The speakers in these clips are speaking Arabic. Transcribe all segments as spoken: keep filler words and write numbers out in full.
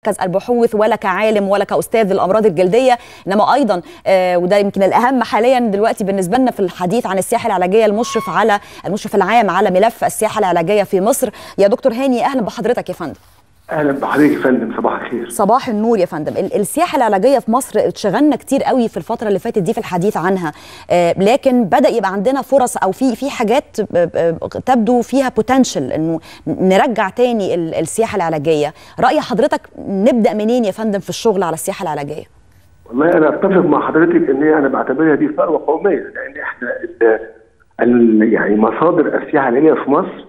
مركز البحوث ولا كعالم ولا كأستاذ الأمراض الجلدية، إنما أيضا آه وده يمكن الأهم حاليا دلوقتي بالنسبة لنا في الحديث عن السياحة العلاجية، المشرف على المشرف العام على ملف السياحة العلاجية في مصر. يا دكتور هاني أهلا بحضرتك يا فندم. اهلا بحضرتك يا فندم، صباح الخير. صباح النور يا فندم. السياحه العلاجيه في مصر اتشغلنا كتير قوي في الفتره اللي فاتت دي في الحديث عنها، لكن بدا يبقى عندنا فرص او في في حاجات تبدو فيها بوتنشال انه نرجع تاني السياحه العلاجيه. راي حضرتك نبدا منين يا فندم في الشغل على السياحه العلاجيه؟ والله انا اتفق مع حضرتك ان انا بعتبرها دي ثروه قوميه، لان احنا يعني مصادر السياحه العلاجيه في مصر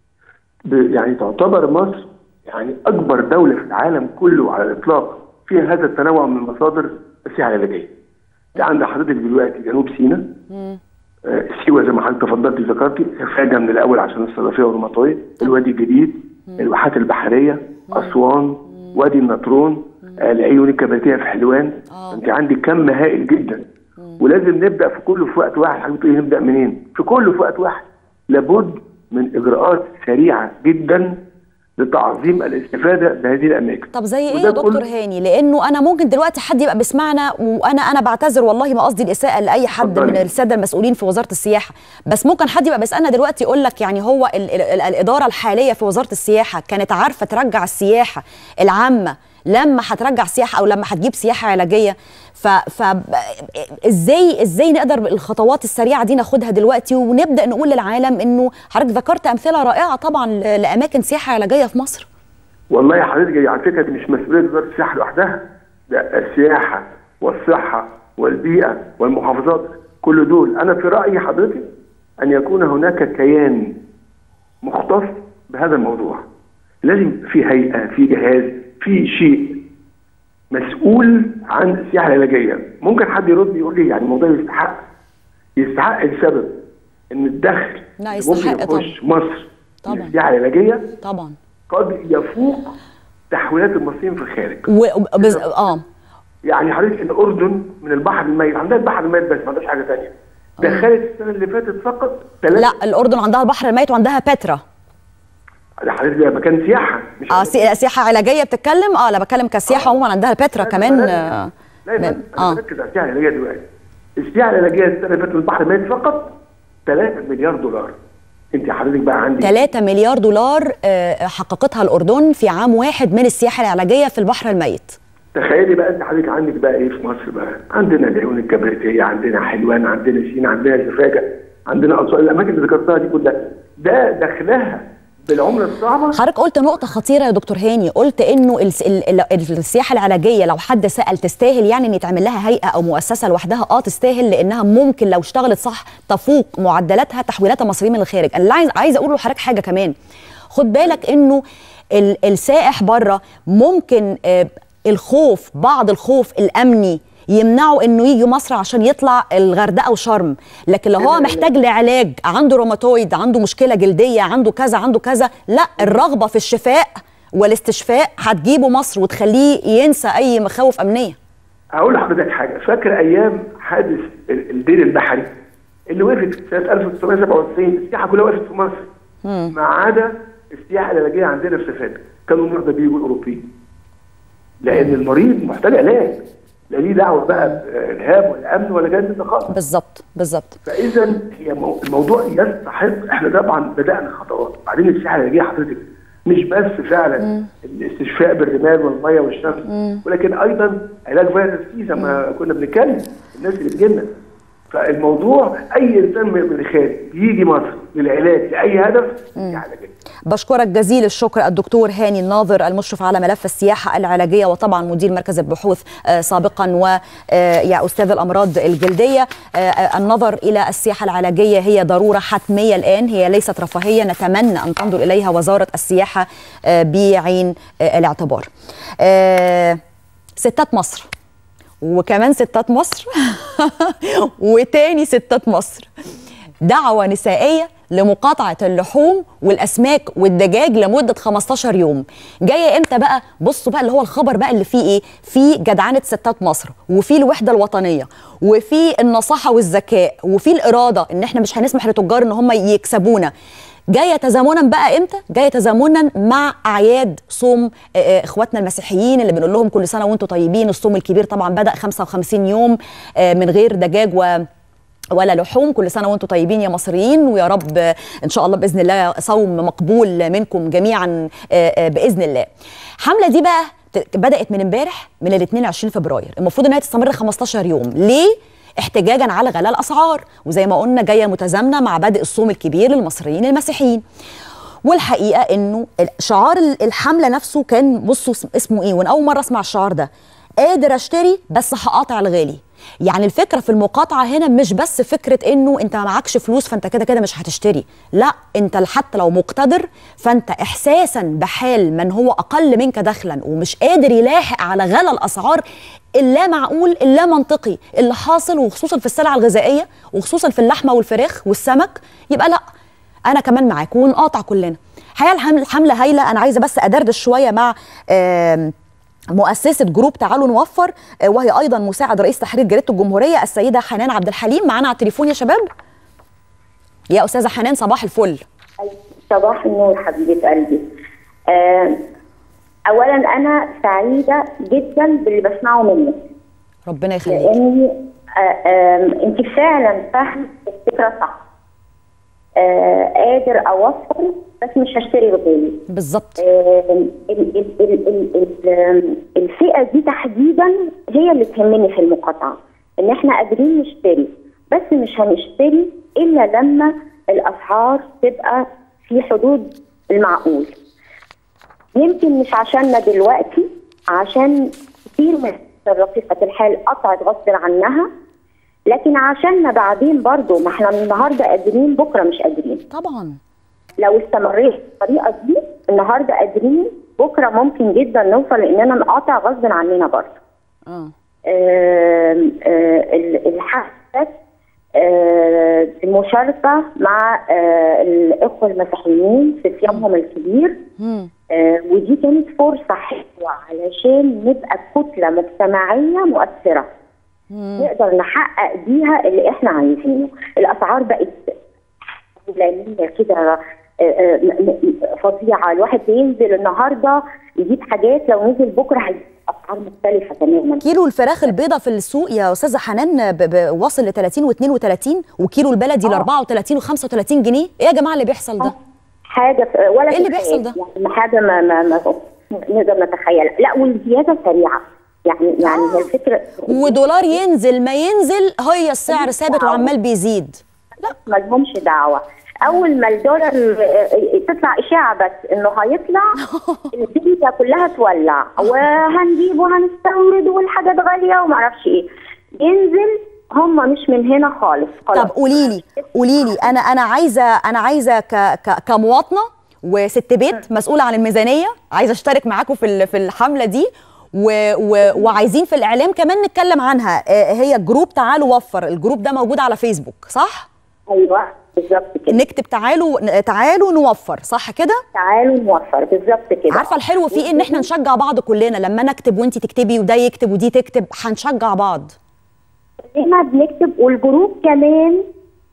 يعني تعتبر مصر يعني أكبر دولة في العالم كله على الإطلاق فيها هذا التنوع من مصادر السياحة العلاجية. ده عند حضرتك دلوقتي جنوب سيناء، آه سيوة زي ما حضرتك تفضلتي ذكرتي، سفاجة من الأول عشان الصدفية والروماتويد، الوادي الجديد، الواحات البحرية، أسوان، وادي النطرون، آه العيون الكبريتية في حلوان. أنت عندك كم هائل جدا، ولازم نبدأ في كله في وقت واحد. حضرتك نبدأ منين؟ في كله في وقت واحد. لابد من إجراءات سريعة جدا لتعظيم الاستفاده بهذه الاماكن. طب زي ايه يا دكتور هاني؟ لانه انا ممكن دلوقتي حد يبقى بيسمعنا، وانا انا بعتذر والله ما قصدي الاساءه لاي حد من الساده المسؤولين في وزاره السياحه، بس ممكن حد يبقى بيسالنا دلوقتي يقول لك يعني هو ال ال ال الاداره الحاليه في وزاره السياحه كانت عارفه ترجع السياحه العامه لما هترجع سياحه او لما هتجيب سياحه علاجيه؟ ف ف ازاي ازاي نقدر الخطوات السريعه دي ناخدها دلوقتي ونبدا نقول للعالم انه حضرتك ذكرت امثله رائعه طبعا لاماكن سياحه علاجيه في مصر؟ والله يا حضرتك على فكره دي مش مسؤوليه وزاره السياحه لوحدها، ده السياحه والصحه والبيئه والمحافظات كل دول. انا في رايي حضرتك ان يكون هناك كيان مختص بهذا الموضوع، لازم في هيئه، في جهاز، في شيء مسؤول عن السياحه العلاجيه. ممكن حد يرد يقول لي يعني الموضوع يستحق يستحق لسبب ان الدخل لا يستحق ممكن يخش طبعا. مصر طبعا السياحه العلاجيه طبعا قد يفوق تحويلات المصريين في الخارج. وبز... اه يعني حضرتك الاردن من البحر الميت عندها البحر الميت بس ما عندهاش حاجه ثانيه. دخلت السنه اللي فاتت فقط ثلاثة. لا الاردن عندها البحر الميت وعندها بترا. حضرتك ده مكان سياحه مش اه سي... سياحه علاجيه بتتكلم؟ اه لا بتكلم كسياحه عموما. آه. عندها البترا كمان. لا لا لا انا بركز على السياحه العلاجيه دلوقتي. السياحه العلاجيه السنه اللي فاتت البحر الميت فقط ثلاثة مليار دولار. انت حضرتك بقى عندك ثلاثة مليار دولار حققتها الاردن في عام واحد من السياحه العلاجيه في البحر الميت. تخيلي بقى انت حضرتك عندك بقى ايه في مصر بقى؟ عندنا العيون الكبريتيه، عندنا حلوان، عندنا سينا، عندنا سفاجه، عندنا اسوان، الاماكن اللي ذكرتها دي كلها ده دخلها بالعمله الصعبه. حضرتك قلت نقطه خطيره يا دكتور هاني، قلت انه السياحه العلاجيه لو حد سال تستاهل يعني ان يتعمل لها هيئه او مؤسسه لوحدها؟ اه تستاهل، لانها ممكن لو اشتغلت صح تفوق معدلاتها تحويلات المصريين من الخارج. انا اللي عايز عايز اقول لحضرتك حاجه كمان، خد بالك انه السائح بره ممكن آه الخوف، بعض الخوف الامني يمنعوا انه يجي مصر عشان يطلع الغردقه وشرم، لكن لو هو محتاج لعلاج، عنده روماتويد، عنده مشكله جلديه، عنده كذا عنده كذا، لا الرغبه في الشفاء والاستشفاء هتجيبه مصر وتخليه ينسى اي مخاوف امنيه. هقول لحضرتك حاجه، فاكر ايام حادث الدير البحري اللي وقفت سنه ألف وتسعمائة وسبعة وتسعين؟ السياحه كلها وقفت في مصر ما عدا السياحه العلاجيه عندنا في سفاجه. كانوا المرضى بيجوا الاوروبيين لان المريض محتاج علاج، لا ليه دعوه بقى بالارهاب ولا امن ولا جهاز خالص. بالظبط بالظبط. فاذا هي الموضوع يستحق، احنا طبعا بدانا خطوات. بعدين السياحه العلاجيه حضرتك مش بس فعلا مم. الاستشفاء بالرمال والميه والشمس، مم. ولكن ايضا علاج فيروس سي زي ما كنا بنتكلم الناس اللي بتجيلنا. فالموضوع اي انسان من الخارج يجي مصر للعلاج لاي هدف علاجيه. بشكرك جزيل الشكر الدكتور هاني الناظر المشرف على ملف السياحه العلاجيه وطبعا مدير مركز البحوث سابقا ويا استاذ الامراض الجلديه. النظر الى السياحه العلاجيه هي ضروره حتميه الان، هي ليست رفاهيه، نتمنى ان تنظر اليها وزاره السياحه بعين الاعتبار. ستات مصر وكمان ستات مصر وتاني ستات مصر، دعوة نسائية لمقاطعة اللحوم والأسماك والدجاج لمدة خمستاشر يوم. جاية امتى بقى؟ بصوا بقى اللي هو الخبر بقى اللي فيه ايه؟ في جدعنة ستات مصر، وفي الوحدة الوطنية، وفي النصاحة والذكاء، وفي الإرادة ان احنا مش هنسمح لتجار ان هم يكسبونا. جايه تزامنا بقى امتى؟ جايه تزامنا مع اعياد صوم اخواتنا المسيحيين اللي بنقول لهم كل سنه وانتم طيبين. الصوم الكبير طبعا بدا خمسة وخمسين يوم من غير دجاج و ولا لحوم. كل سنه وانتم طيبين يا مصريين، ويا رب ان شاء الله باذن الله صوم مقبول منكم جميعا باذن الله. الحمله دي بقى بدات من امبارح من الاثنين وعشرين فبراير، المفروض انها تستمر خمستاشر يوم. ليه؟ احتجاجا على غلاء الاسعار، وزي ما قلنا جايه متزامنه مع بدء الصوم الكبير للمصريين المسيحيين. والحقيقه انه شعار الحمله نفسه كان، بصوا اسمه ايه، وانا اول مره اسمع الشعار ده، قادر اشتري بس هقاطع الغالي. يعني الفكره في المقاطعه هنا مش بس فكره انه انت ما معكش فلوس فانت كده كده مش هتشتري، لا، انت حتى لو مقتدر فانت احساسا بحال من هو اقل منك دخلا ومش قادر يلاحق على غلا الاسعار اللا معقول اللا منطقي اللي حاصل، وخصوصا في السلع الغذائيه وخصوصا في اللحمه والفراخ والسمك، يبقى لا، انا كمان معاك ونقاطع كلنا. الحقيقه الحمله هايله. انا عايزه بس ادردش شويه مع مؤسسه جروب تعالوا نوفر، وهي ايضا مساعد رئيس تحرير جريده الجمهوريه السيده حنان عبد الحليم، معانا على التليفون يا شباب. يا استاذه حنان صباح الفل. صباح النور حبيبه قلبي. أه اولا انا سعيده جدا باللي بسمعه منك، ربنا يخليك، لاني انت فعلا فاهمه الفكره صح. أه قادر اوفر بس مش هشتري بغالي. بالظبط. أه الفئه دي تحديدا هي اللي تهمني في المقاطعه، ان احنا قادرين نشتري بس مش هنشتري الا لما الاسعار تبقى في حدود المعقول. يمكن مش عشاننا دلوقتي، عشان كتير من رفيقة الحال قطعت غصب عنها، لكن عشاننا بعدين برضو، ما احنا النهارده قادرين بكره مش قادرين. طبعا لو استمريت بالطريقه دي النهارده قادرين، بكره ممكن جدا نوصل لاننا نقاطع غصب عننا برضو. اه الحث آه المشاركه مع آه الاخوه المسيحيين في صيامهم الكبير، آه ودي كانت فرصه حلوه علشان نبقى كتله مجتمعيه مؤثره نقدر نحقق بيها اللي احنا عايزينه. الاسعار بقت قليله كده فظيعه، الواحد بينزل النهارده يجيب حاجات لو نزل بكره هيجيب اسعار مختلفه تماما. كيلو الفراخ البيضاء في السوق يا استاذه حنان واصل ل ثلاثين واثنين وثلاثين، وكيلو البلدي ل أربعة وثلاثين وخمسة وثلاثين جنيه. ايه يا جماعه اللي بيحصل ده؟ حاجه ولا ايه اللي بيحصل ده؟ يعني حاجه ما, ما, ما نقدر نتخيلها. لا والزياده سريعه، يعني يعني هي الفكره. ودولار ينزل ما ينزل هي السعر ثابت وعمال بيزيد. لا ما لهمش دعوه. اول ما الدولار تطلع اشاعه بس انه هيطلع الدنيا كلها تولع، وهنجيب وهنستورد والحاجات غاليه وما اعرفش ايه، ينزل هم مش من هنا خالص. طب قولي لي قولي لي انا انا عايزه انا عايزه ك ك كمواطنه وست بيت مسؤوله عن الميزانيه، عايزه اشترك معاكم في في الحمله دي، و و وعايزين في الاعلام كمان نتكلم عنها. هي جروب تعالوا وفر، الجروب ده موجود على فيسبوك صح؟ ايوه بالظبط كده. نكتب تعالوا تعالوا نوفر، صح كده؟ تعالوا نوفر بالظبط كده. عارفه الحلو فيه ان احنا نشجع بعض كلنا، لما انا اكتب وانت تكتبي وده يكتب ودي تكتب هنشجع بعض. كلنا بنكتب، والجروب كمان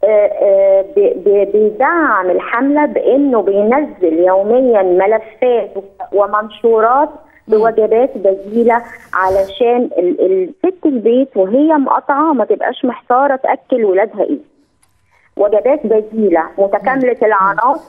بيدعم الحمله بانه بينزل يوميا ملفات ومنشورات بوجبات بديله علشان الست البيت وهي مقاطعه ما تبقاش محتاره تاكل ولادها ايه. وجبات بديله متكامله العناصر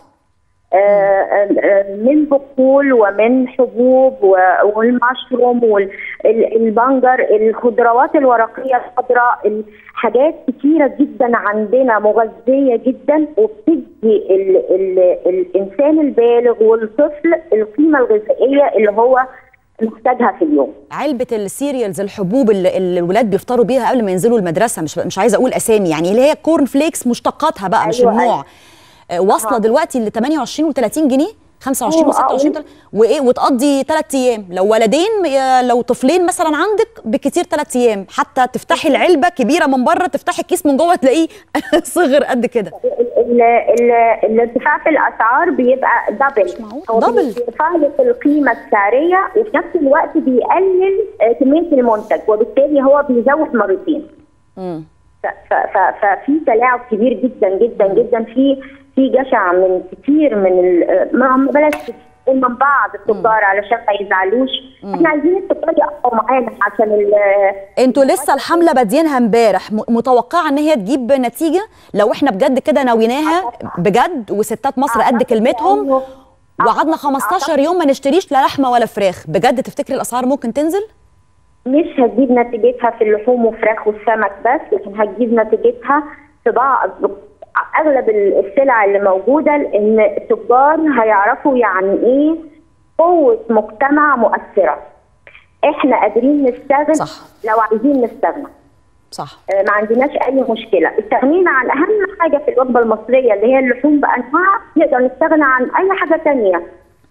من بقول ومن حبوب والمشروم والبنجر، الخضروات الورقيه الخضراء، حاجات كتيره جدا عندنا مغذيه جدا وبتدي ال ال الانسان البالغ والطفل القيمه الغذائيه اللي هو محتاجها في اليوم. علبه السيريالز، الحبوب اللي الولاد بيفطروا بيها قبل ما ينزلوا المدرسه، مش مش عايزه اقول اسامي، يعني اللي هي كورن فليكس مشتقاتها بقى، مش أيوة النوع. أيوة. واصله دلوقتي ل ثمانية وعشرين وثلاثين جنيه، خمسة وعشرين وستة وعشرين وايه، وتقضي ثلاث ايام. لو ولدين لو طفلين مثلا عندك بكتير ثلاث ايام، حتى تفتحي العلبه كبيره من بره تفتحي الكيس من جوه تلاقيه صغر قد كده. الارتفاع في الاسعار بيبقى دبل، هو دبل بيرفع لك القيمه السعريه وفي نفس الوقت بيقلل كميه المنتج، وبالتالي هو بيزود مرتين. امم ففي تلاعب كبير جدا جدا جدا في في جشع من كتير من ال- ما هم بلاش من بعض التجار علشان ما يزعلوش. احنا عايزين التجار يقفوا معانا عشان ال- انتوا لسه الحمله بادينها امبارح، م- متوقعه ان هي تجيب نتيجه لو احنا بجد كده ناويينها بجد وستات مصر قد كلمتهم وقعدنا خمستاشر يوم ما نشتريش لا لحمه ولا فراخ؟ بجد تفتكري الاسعار ممكن تنزل؟ مش هتجيب نتيجتها في اللحوم وفراخ والسمك بس، لكن هتجيب نتيجتها في بعض اغلب السلع اللي موجوده، لان التجار هيعرفوا يعني ايه قوه مجتمع مؤثره. احنا قادرين نستغنى صح. لو عايزين نستغنى. صح. آه، ما عندناش اي مشكله، استغنينا عن اهم حاجه في الوجبه المصريه اللي هي اللحوم بانواعها، نقدر نستغنى عن اي حاجه ثانيه،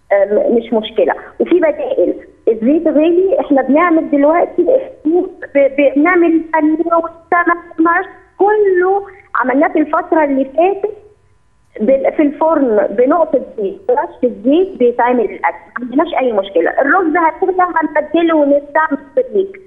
مش مشكله. وفي بدائل، الزيت غالي، احنا بنعمل دلوقتي ب- بنعمل البانيه والسمك كله عملناه في الفتره اللي فاتت بال- في الفرن بنقطه زيت، رش الزيت بيتعمل الاكل، ما عندناش اي مشكله. الرز هترجع هنبدله ونستعمل فريك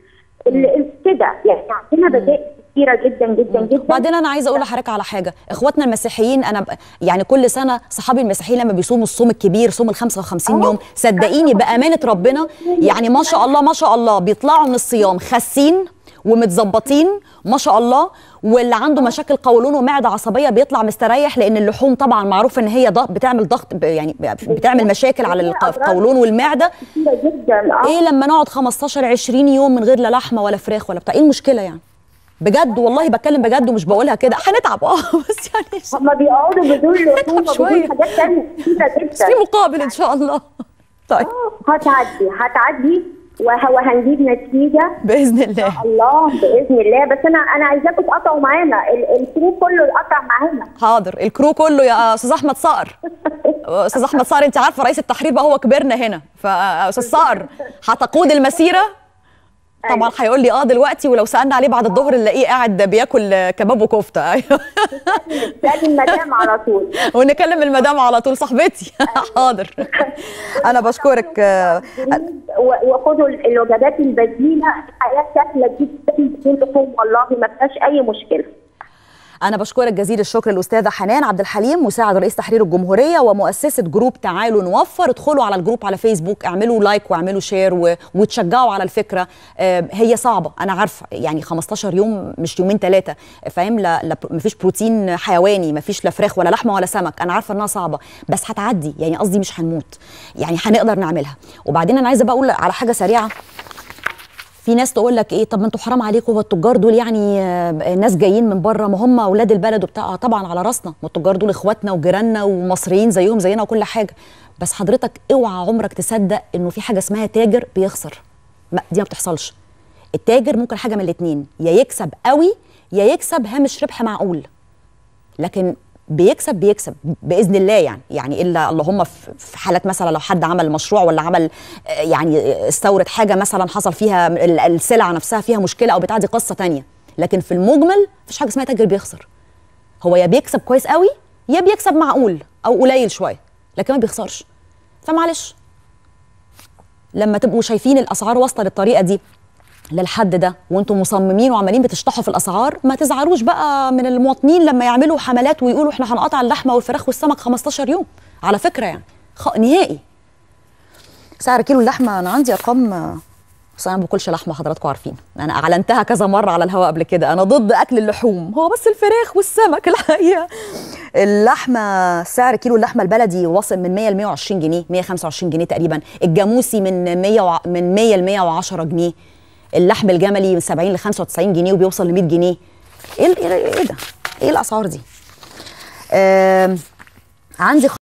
كده، يعني عندنا بدائل كتيره جدا جدا جدا. وبعدين انا عايزه اقول لحضرتك على حاجه، اخواتنا المسيحيين انا ب... يعني كل سنه صحابي المسيحيين لما بيصوموا الصوم الكبير، صوم ال خمسة وخمسين يوم، صدقيني بامانه ربنا يعني ما شاء الله ما شاء الله بيطلعوا من الصيام خاسين ومتظبطين ما شاء الله، واللي عنده مشاكل قولون ومعده عصبيه بيطلع مستريح، لان اللحوم طبعا معروف ان هي ضغط بتعمل ضغط ب- يعني بتعمل مشاكل على الق- القولون والمعده. كتيره جدا. اه ايه لما نقعد خمستاشر عشرين يوم من غير لا لحمه ولا فراخ ولا بتاع، ايه المشكله يعني؟ بجد والله بتكلم بجد ومش بقولها كده، هنتعب اه بس يعني هما بيقعدوا بدون لحوم نتعب شوية. وبدون حاجات ثانيه كتيره جدا. بس في مقابل ان شاء الله. طيب آه، هتعدي هتعدي وه- وهنجيب نتيجه باذن الله. الله باذن الله. بس انا انا عايزاكم تقطعوا معانا، ال- الكرو كله يقطع معانا. حاضر، الكرو كله يا استاذ احمد صقر. استاذ احمد صقر انت عارفه رئيس التحرير بقى هو كبرنا هنا، فاستاذ صقر هتقود المسيره طبعا. هيقول لي اه دلوقتي، ولو سالنا عليه بعد الظهر نلاقيه قاعد بياكل كباب وكفته. ايوه لازم المدام على طول. ونكلم المدام على طول صاحبتي. حاضر. انا بشكرك. و- وخدوا ال- الوجبات البديله، الحياه سهله جدا بدون لحوم، والله ما فيهاش اي مشكله. أنا بشكرك جزيل الشكر الأستاذة حنان عبد الحليم، مساعد رئيس تحرير الجمهورية ومؤسسة جروب تعالوا نوفر. ادخلوا على الجروب على فيسبوك، اعملوا لايك واعملوا شير و... وتشجعوا على الفكرة. آه هي صعبة أنا عارفة، يعني خمستاشر يوم مش يومين ثلاثة، فاهم؟ لا, لا مفيش بروتين حيواني، مفيش لا فراخ ولا لحمة ولا سمك، أنا عارفة إنها صعبة بس هتعدي، يعني قصدي مش هنموت، يعني هنقدر نعملها. وبعدين أنا عايزة بقى أقول على حاجة سريعة. في ناس تقول لك ايه، طب ما انتوا حرام عليكم، والتجار دول يعني آه، ناس جايين من بره، ما هم اولاد البلد وبتاع. طبعا على راسنا، ما التجار دول اخواتنا وجيراننا ومصريين زيهم زينا وكل حاجه، بس حضرتك اوعى عمرك تصدق انه في حاجه اسمها تاجر بيخسر. ما دي ما بتحصلش. التاجر ممكن حاجه من الاثنين، يا يكسب قوي يا يكسب هامش ربح معقول، لكن بيكسب بيكسب باذن الله يعني يعني الا اللهم في حالات مثلا لو حد عمل مشروع ولا عمل آه، يعني استورد حاجه مثلا حصل فيها ال- السلعه نفسها فيها مشكله او بتاع، دي قصه تانية. لكن في المجمل مفيش حاجه اسمها تاجر بيخسر، هو يا بيكسب كويس قوي يا بيكسب معقول او قليل شويه، لكن ما بيخسرش. فمعلش لما تبقوا شايفين الاسعار واصله للطريقه دي للحد ده وانتم مصممين وعمالين بتشطحوا في الاسعار، ما تزعلوش بقى من المواطنين لما يعملوا حملات ويقولوا احنا هنقطع اللحمه والفراخ والسمك خمستاشر يوم. على فكره يعني خ... نهائي سعر كيلو اللحمه، انا عندي ارقام، بس انا ما باكلش لحمه حضراتكم عارفين، انا اعلنتها كذا مره على الهواء قبل كده، انا ضد اكل اللحوم، هو بس الفراخ والسمك الحقيقه. اللحمه سعر كيلو اللحمه البلدي واصل من مية ل مية وعشرين جنيه، مية وخمسة وعشرين جنيه تقريبا، الجاموسي من مية و... من مية ل مية وعشرة جنيه، اللحم الجملي من سبعين ل خمسة وتسعين جنيه وبيوصل ل مية جنيه. ايه ايه ده؟ ايه الاسعار دي؟ آه عندي